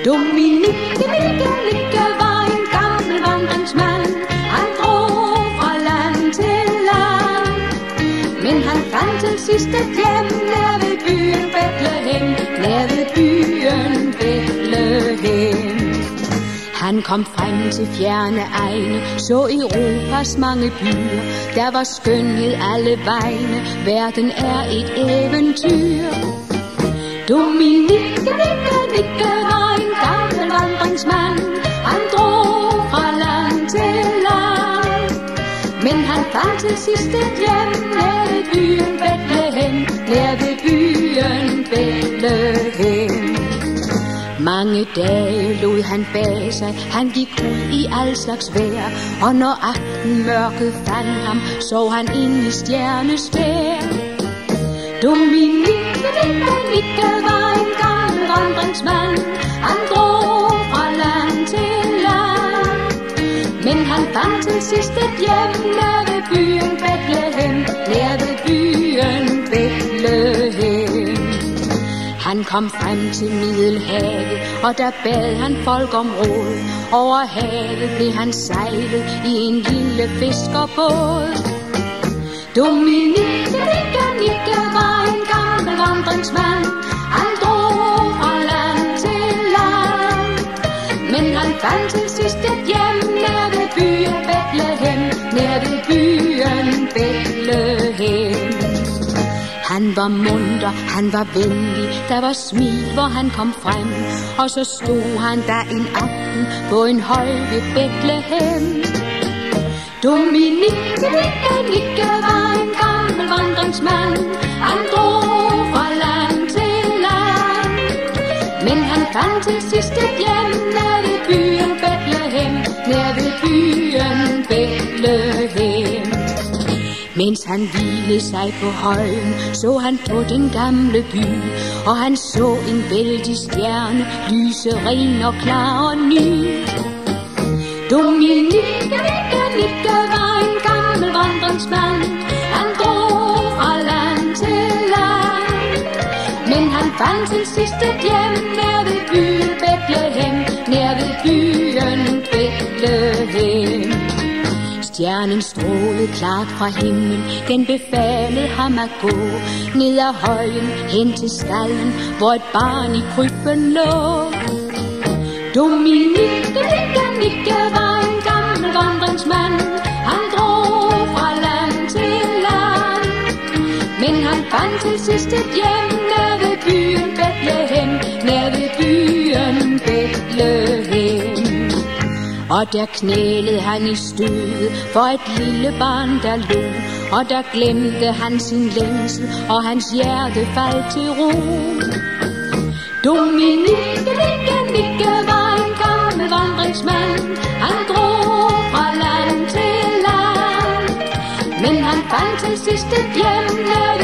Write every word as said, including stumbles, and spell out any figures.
Dominique, Nikke, Nikke var en gammel vandringsmand. Han drog fra land til land, men han fandt til sidst et hjem nær ved byen Bethlehem, nær ved byen Bethlehem. Han kom frem til fjerne egne, så Europas mange byer. Der var skønhed alle vegne, verden er et eventyr. Dominique, Nikke, Nikke var en gammel vandringsmand. Han drog fra land til land, men han fandt til sidst et hjem nær ved byen Bethlehem, nær ved byen Bethlehem. Mange dage lod han bag sig, han gik ud i al slags vejr, og når aftenmørket fandt ham, så han ind i stjernesfær. Dominique, Nikke, Nikke var en gammel vandringsmand. Han drog fra land til land, men han fandt til sidst et hjem nær ved byen Bethlehem, nær ved byen Bethlehem. Han kom frem til Middelhavet, og der bad han folk om råd. Over havet blev han sejlet i en lille fiskerbåd. Dominique, Nikke, Nikke var en gammel vandringsmand. Han drog fra land til land, men han fandt til sidst et hjem nær ved byen Bethlehem, nær ved byen Bethlehem. Han var munter, han var venlig, der var smil, hvor han kom frem. Og så stod han der en aften på en høj ved Bethlehem. Dominique, Nikke, Nikke var en gammel vandringsmand. Han drog fra land til land, men han fandt til sidst et hjem nær ved byen Bethlehem, nær ved byen Bethlehem. Mens han hvilede sig på højen, så han på den gamle by, og han så en vældig stjerne, lyse, ren og klar og ny. Dominique, Nikke, Nikke var en gammel vandringsmand. Han drog fra land til land, men han fandt til sidst et hjem nær ved byen Bethlehem, nær ved byen Bethlehem. Stjernen strålede klart fra himlen, den befalede ham at gå ned ad højen hen til stalden, hvor et barn i krybben lå. Dominique, Nikke, Nikke var en gammel vandringsmand. Han drog fra land til land, men han fandt til sidst et hjem nær ved byen Bethlehem, nær ved byen Bethlehem. Og der knælede han i støvet for et lille barn, der lå, og der glemte han sin længsel, og hans hjerte faldt til ro. Dominique, Nikke, Nikke var en gammel vandringsmand. Han drog fra land til land, men han fandt til sidst et hjem nær